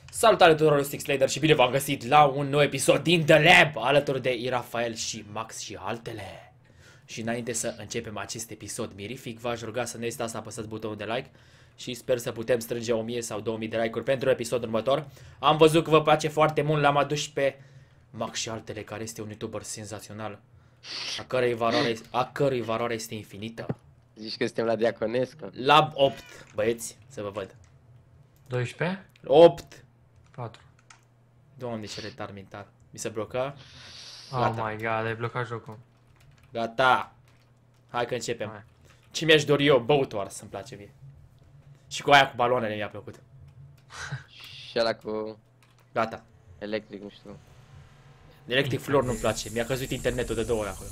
Salutare tuturor, Six Slader și bine v-am găsit la un nou episod din The Lab alături de Irafael și Max și altele. Și înainte să începem acest episod mirific, v-aș ruga să nu ezitați să apăsați butonul de like și sper să putem strânge 1000 sau 2000 de like-uri pentru episodul următor. Am văzut că vă place foarte mult, l-am adus pe Max și altele, care este un youtuber senzațional, a cărui valoare este infinită. Zici că suntem la Diaconescu? La 8, băieți, să vă văd. 12? 8! 4. Doamne, ce retard mental. Mi se bloca. Oh Gata. my god, ai blocat jocul. Gata. Hai că începem. Hai. Ce mi-aș dori eu? Boat Wars îmi place mie. Și cu aia cu baloanele mi-a plăcut. Și ăla cu Gata. electric, nu știu. Electric Floor nu-mi place. Mi-a căzut internetul de 2 ori acolo.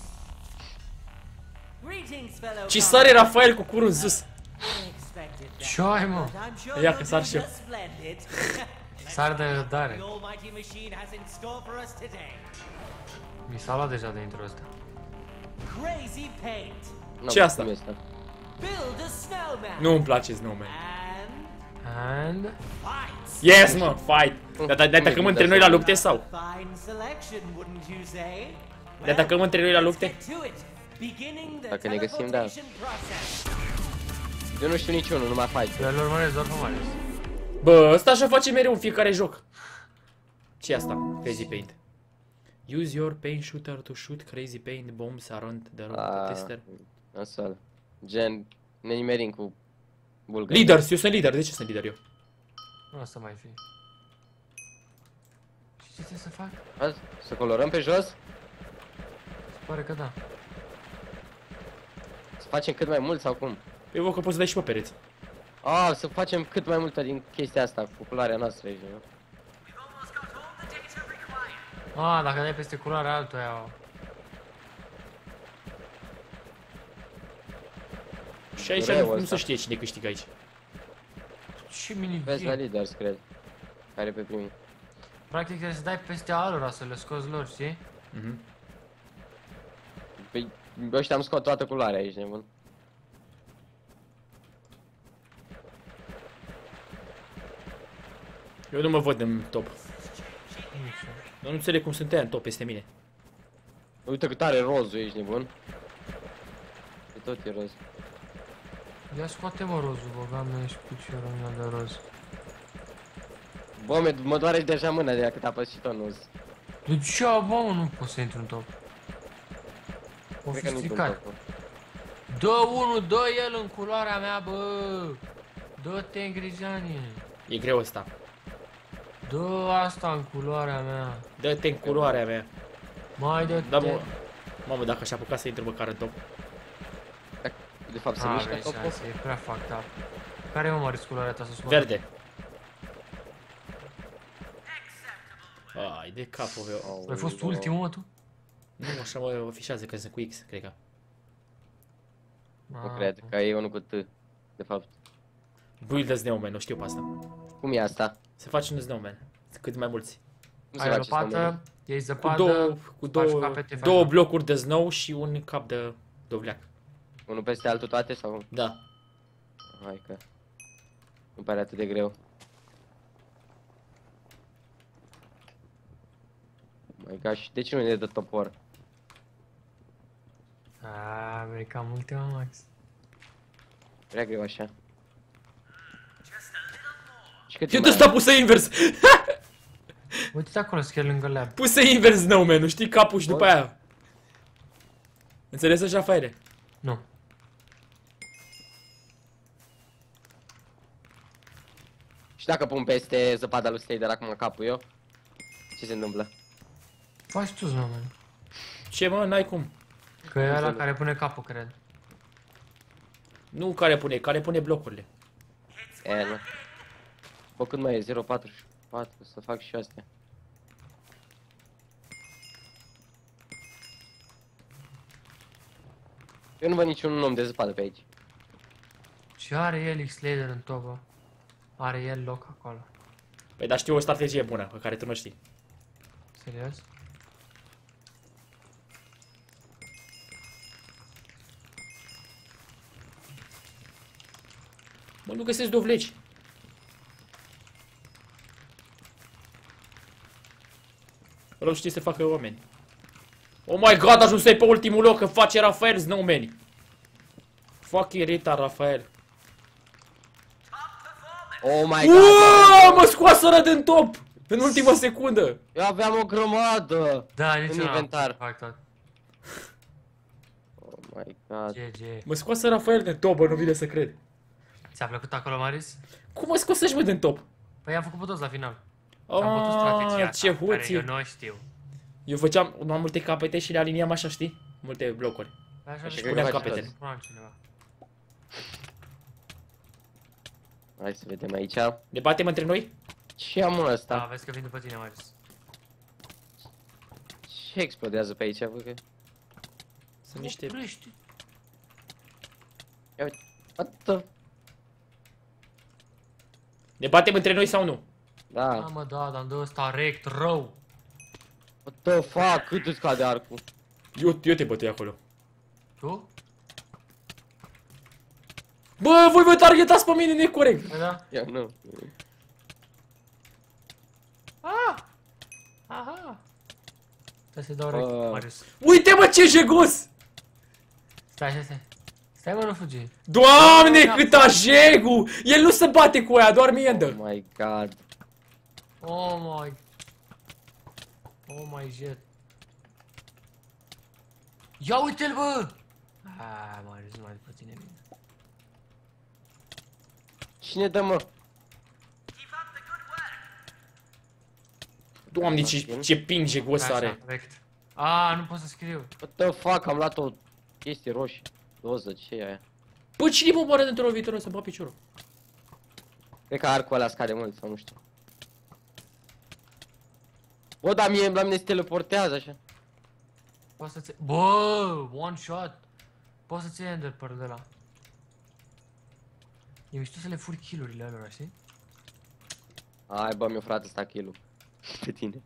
Și sare Rafael cu curul în sus. Ce ai, mă? Ia că sar și eu. Sar de răbdare. Mi s-a luat deja de intro ăsta. Ce asta? Cum e asta? Nu îmi place Snowman. And... Yes, mă, fight. Ne atacăm între noi la lupte sau? Ne atacăm între noi la lupte? Dacă ne găsim, da. Eu nu știu niciunul, numai fight. Eu îl urmăresc doar pe Marius. Bă, ăsta așa face mereu în fiecare joc. Ce e asta? Crazy Paint. Use your paint shooter to shoot crazy paint bombs around the road tester. Nasol. Gen, ne nimerim cu bulgari. Leaders, eu sunt lider. De ce sunt lider eu? Nu o să mai fi. Și ce trebuie să fac? Hai, să colorăm pe jos? Se pare că da. Să facem cât mai mult sau cum? Eu văd că poți să dai și pe pereți. Să facem cât mai multă din chestia asta, cu culoarea noastră aici, nu? Dacă dai peste culoarea altuia. Și aici Rău nu ăsta. se știe cine câștigă aici. Ce mini Vezi la game. leaders, cred. Care pe primii. Practic trebuie să dai peste alora să le scoți lor, știi? Mhm. Păi, ăștia am scot toată culoarea aici, nebun. Eu nu mă văd în top. Nici eu. Eu nu înțeleg cum sunt ăia în top peste mine. Uite cât are rozul, ești nebun. E tot e roz. Ia scoate-mă rozul, băga mea și cu ce rămâne de roz. Bă, mă doare deja mâna de la cât apăs și tot nu. De ce, bă, mă, nu pot să intru în top? O Cred fi că nu-i stricat. tot. Dă unul, dă el în culoarea mea, bă! Dă-te în grijanie! E greu ăsta. Dă asta în culoarea mea! Dă-te în culoarea mea. Mai dă-te! Da, mă. Mamă, dacă aș apuca să intru măcar în top. De fapt, se Ah, mișcă vezi, topul. șanse, e prea fucked up. Care e, mă, Marius, culoarea ta să scoate? Verde. Ai, de capul meu. Ai fost ultimul, mă, tu? Nu, așa mă afișează că sunt cu X, cred că. Nu cred, că e unul cu T. De fapt. Build a snowman, o știu pe asta. Cum e asta? Se face un snowman. Cât mai mulți. Cum se Ai o face asta, mă? lopată, iei Cu zăpadă, faci capete, faci două joc. blocuri de snow și un cap de dovleac. Unul peste altul toate sau? Da. Hai că... Nu pare atât de greu. My gosh, de ce nu ne dă topor? Vrei cam multe, mă, Max. Prea greu așa. Și cât Eu mai ăsta pusă invers. Uite-te acolo, scrie lângă lab. Pusă invers snowman, nu știi capul și după aia. Înțeles așa, Faire? Nu. Și dacă pun peste zăpada lui Slader acum capul eu? Ce se întâmplă? Faci tu, mă, man. Ce, mă, n-ai cum. Că e ăla Înțeleg. care pune capul, cred. Nu care pune blocurile. Nu. Bă, cât mai e? 0,44, să fac și astea. Eu nu văd niciun om de zăpadă pe aici. Și are el X-Lader în tobă. Are el loc acolo. Păi, dar știu o strategie bună, pe care tu nu știi. Serios? Mă, nu găsesc dovleci. Rău știe să facă oameni. Oh my god, ajunsei pe ultimul loc, că face Rafael Snowman. Fucking retard, Rafael. Oh my Uuuu, god! mă scoaseră din top! În ultima secundă! Eu aveam o grămadă! Da, nici în eu n-am inventar. fac tot. Oh my god. GG. Mă scoase Rafael din top, bă, nu vine să cred. Ți-a plăcut acolo, Marius? Cum mă scosești, mă, din top? Păi am făcut pe toți la final. Am bătut strategia ce asta, care hoție. eu nu știu. Eu făceam mai multe capete și le aliniam așa, știi? Multe blocuri. Păi așa Așa și că puneam faci capetele. toți. puneam cineva. Hai să vedem aici. Ne batem între noi? Ce am Da, ăsta? vezi că vin după tine, Marius. Ce explodează pe aici, bă? Că... Sunt niște... Oprește. Ia uite. What the... Ne batem între noi sau nu? Da, Da. mă, da, dar îmi dă ăsta rect rău. What the fuck? Cât îți cade arcul? Eu te bătui acolo. Tu? Bă, voi vă targetați pe mine necorect. Păi da. Eu nu. Ah! Aha! Stai să-i dau rect, Marius. Uite, mă, ce jegos! Stai. Stai, mă, nu fugi. Doamne, cât ajegu! El nu se bate cu aia, doar mie îmi Oh dă. my god. Oh my jet. Ia uite-l, bă! Ah, Marius, nu mai după tine bine. Cine dă, mă? Doamne, ce ping jegos Așa, are. rect. Ah, nu pot să scriu. What the fuck? Am luat o chestie roșie. Doză, ce e aia? Bă, cine mă moare dintr-o viitoră să-mi bat piciorul? Cred că arcul ăla scade mult, sau nu știu. Bă, dar mie la mine se teleportează așa. Poți să-ți... Bă, one shot. Poți să-ți iei ender pearl de la. E mișto să le furi kill-urile alora, știi? Hai, bă, mi-o frate ăsta kill-ul. Pe tine.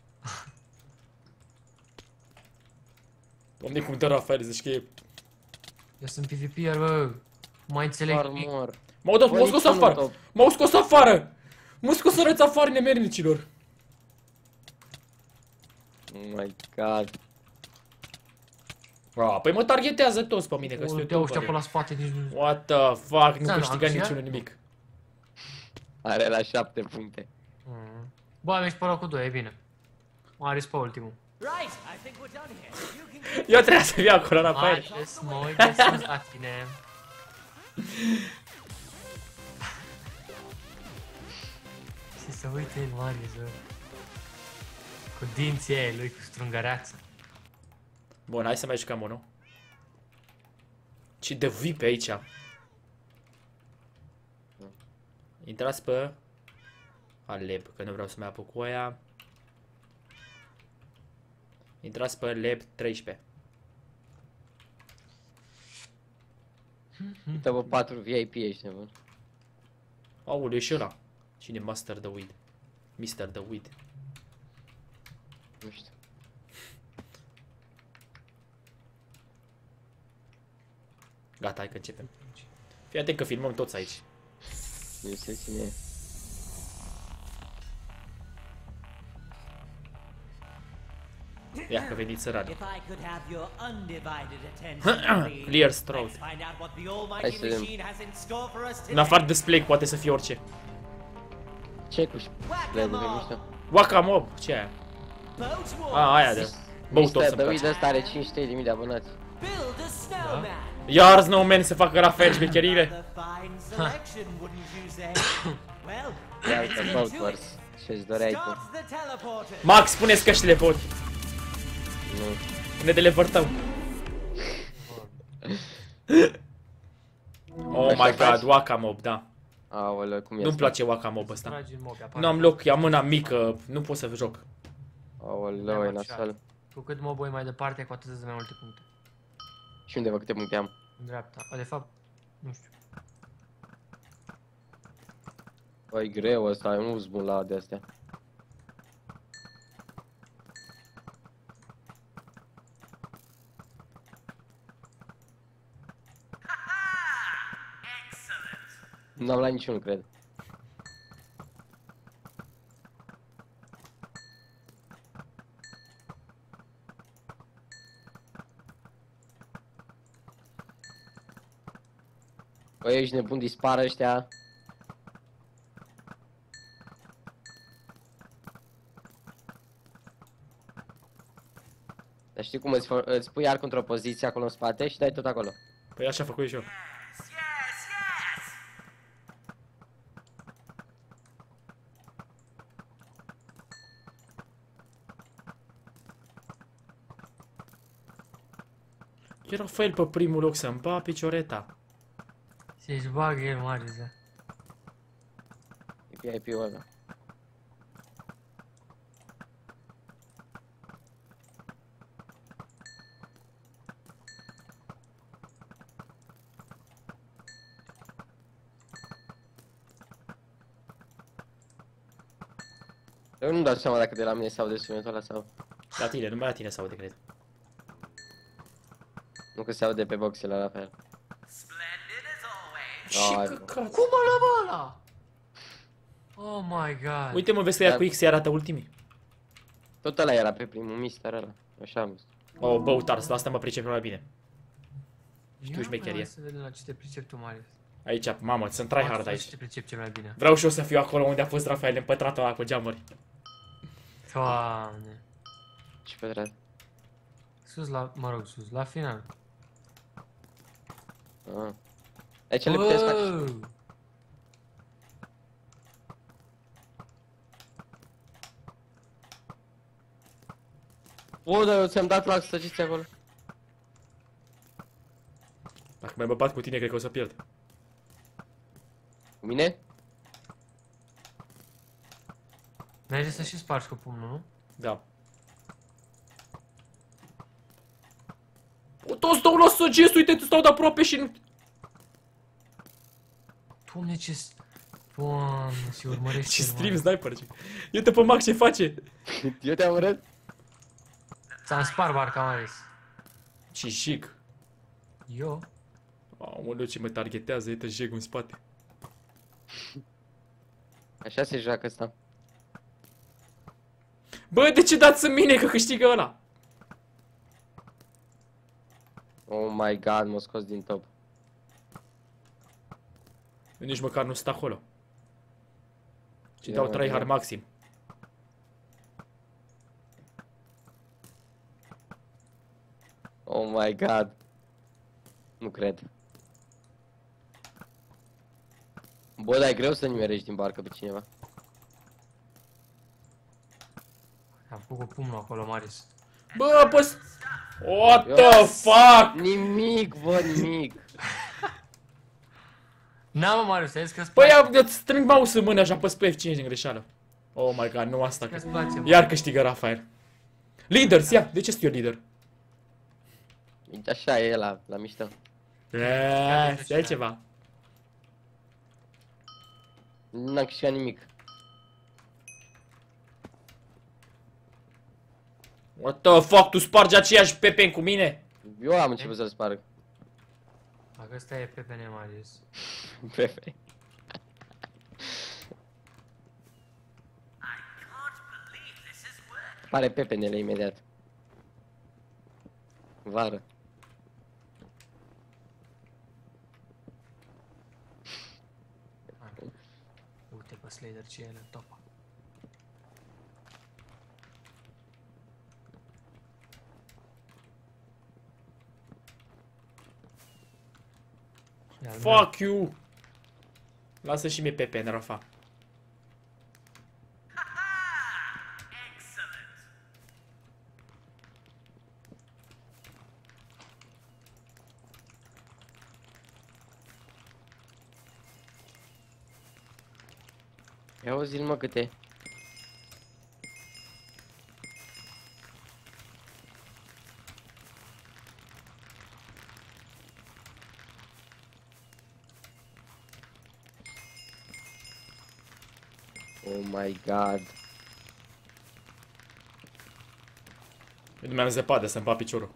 Doamne, cum dă Rafael, zici că e... Eu sunt PvP-er, bă. Mai înțeleg nimic. Mor. M-au dat, Bă, m-au scos niciunul afară! top. M-au scos afară! M-au scos răți afară nemernicilor! Oh my god. Păi mă targetează toți pe mine, că sunt Te au ăștia pe youtuber. la spate, nici nu... What the fuck, nu Ți-am câștiga luat, niciunul ți-am? nimic. Are la 7 puncte. Bă, am ieșit pe locul 2, e bine. Marius pe ultimul. Right, I think we're done here. You can Eu trebuia să fiu acolo, Rafael. Marius, mă uit de sus la tine. Și să uite în Marius, bă. Cu dinții aia lui, cu strungăreață. Bun, hai să mai jucăm unul. Ce de vii pe aici. Intrați pe Aleb, că nu vreau să mai apuc cu aia. Intrați pe Lab 13. Uite, bă, 4 VIP ești, nebun. Aoleu, e și ăla. Cine Master the Weed? Mr. the Weed. Nu știu. Gata, hai că începem. Fii atent că filmăm toți aici. Nu știu cine e. Ia că veniți sărani. If I could have your undivided attention, please. Clear Stroud. Let's find out what the almighty Hai să vedem. machine has in store for us În today. afară de Splake poate să fie orice. Ce cu șplebul, nu știu. Waka Mob, ce e aia? Boat Wars. Aia de. Boat Mr. să-mi The place. Weed ăsta are 500.000 de abonați. Build a snowman. Iar Snowman se facă Rafael șmecherile. Another fine selection, wouldn't you say? Well, Ia let's uite, get Boat to it. Wars. Ce-ți doreai tu? Start the teleporter. Max, puneți căștile pe ochi. Nu. Ne teleportăm. Oh my god, Waka Mob, da. Aoleu, cum e Nu-mi asta? place Waka Mob ăsta. Tragi în mobi, apare. Nu am loc, am mâna mică, nu pot să joc. Aoleu, e nasol. Cu cât mobul e mai departe, cu atât îți dă mai multe puncte. Și unde, bă, câte puncte am? În dreapta. De fapt, nu știu. Bă, e greu ăsta, eu nu-s bun la de-astea. N-am luat niciunul, cred. Bă, ești nebun, dispară ăștia. Dar știi cum îți pui arcul într-o poziție acolo în spate și dai tot acolo. Păi așa făcut și eu. E Rafael pe primul loc să-mi ba picioreta. Se-și bagă el, Marius, da. E VIP-ul ăla. Eu nu-mi dau seama dacă de la mine se aude sunetul ăla sau... La tine, numai la tine se aude, cred. Nu că se aude pe boxele la fel. Și Ai, căcat. Cum ăla, bă, ăla? Oh my god. Uite mă, vezi că ea Da. cu X arată ultimii. Tot ăla era pe primul mister ăla. Așa am văzut. Oh, băutar, la asta mă pricep mai bine. Știu Ia, șmecherie. hai să vedem la ce te pricep tu, Marius. Aici, mamă, sunt tryhard Ce aici. te pricep cel mai bine? Vreau și eu să fiu acolo unde a fost Rafael împătratul ăla cu geamuri. Doamne. Ce pătrat. Sus la, mă rog, sus, la final. Ah. Aici le puteți face. Wow. O, dar eu ți-am dat la stăciți acolo. Dacă mai mă bat cu tine, cred că o să pierd. Cu mine? Merge să și spargi cu pumnul, nu? Da. O, toți dau la săgeți, uite, tu stau de aproape și nu... Doamne, ce... Doamne, se urmărește. Ce el, stream mă. sniper, ce... Uite pe Max ce face. Eu te-am urât? Ți-am spart barca, Marius. Ce chic. Eu? Aoleu, ce mă targetează, uite jegul în spate. Așa se joacă asta. Bă, de ce dați în mine că câștigă ăla? Oh my god, m-a scos din top. Eu nici măcar nu sunt acolo. Și Ia, dau mă, tryhard ia. maxim. Oh my god. Nu cred. Bă, dar e greu să nimerești din barcă pe cineva. Am făcut cu pumnul acolo, Marius. Bă, păs... What the fuck? Nimic, bă, nimic. N-am, Marius, ai zis că-ți Păi, place. eu îți strâng mouse în mână și apăs pe F5 din greșeală. Oh my god, nu asta. Că-ți place, mă. Iar câștigă Rafael. Leaders, ia, de ce sunt eu leader? Așa e la mișto. Stai ceva. N-am câștigat nimic. What the fuck, tu spargi aceeași pepen cu mine? Eu am început să-l sparg. Dacă ăsta e PPN, Marius. Pepe. Pare pepenele imediat. Vară. Uite pe Slayer ce e el în top. Ia, Fuck you! Lasă și mie pepen, Rafa. Ia o zi mă câte. Oh my god. Eu nu mi-am zăpadă să-mi bat piciorul.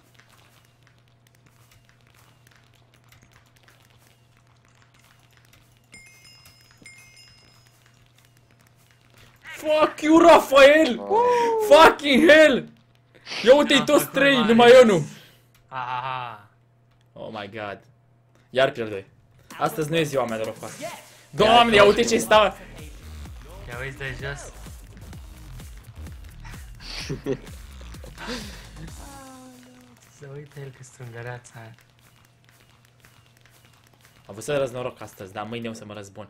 Fuck you, Rafael! Fucking hell! Ia uite-i toți trei, numai eu nu. Aha. Oh my god. Iar pierd doi. Astăzi nu e ziua mea norocoasă. Doamne, ia uite ce stau! Ia uiți de jos. Să uite el că strângăreața aia. Am vrut să răznoroc astăzi, dar mâine o să mă răzbun.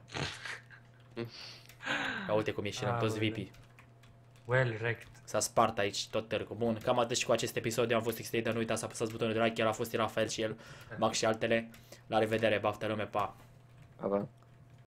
Ia uite cum ieșim toți VP. Well wrecked. S-a spart aici tot târgul. Bun, cam atât și cu acest episod. Eu am fost Xtader, nu uitați să apăsați butonul de like. El a fost Rafael și el, Max și altele. La revedere, baftă lume, pa! Pa, pa.